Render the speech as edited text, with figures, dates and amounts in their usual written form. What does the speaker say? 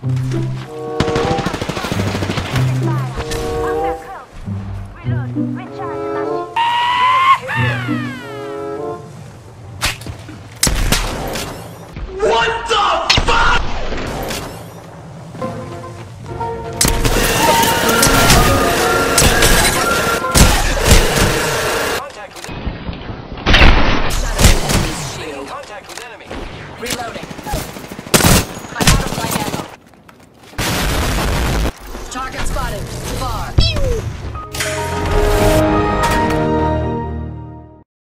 Reloading. I'm out of light ammo. Target spotted.